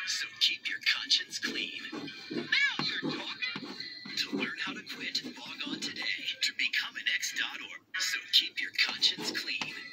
So keep your conscience clean. Now you're talking. To learn how to quit, log on today to becomeanx.org. So keep your conscience clean.